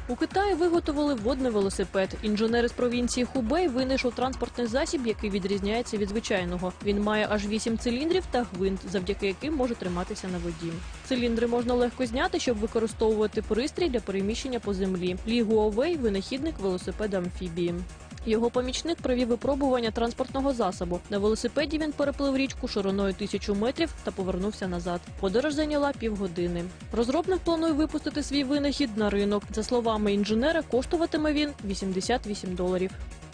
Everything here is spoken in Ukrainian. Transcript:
У Китаї виготовили водний велосипед. Інженер з провінції Хубей винайшов транспортний засіб, який відрізняється від звичайного. Він має аж 8 циліндрів та гвинт, завдяки яким може триматися на воді. Циліндри можна легко зняти, щоб використовувати пристрій для переміщення по землі. Лі Гуовей – винахідник велосипеда-амфібії. Його помічник провів випробування транспортного засобу. На велосипеді він переплив річку шириною 1000 метрів та повернувся назад. Подорож зайняла півгодини. Розробник планує випустити свій винахід на ринок. За словами інженера, коштуватиме він $88.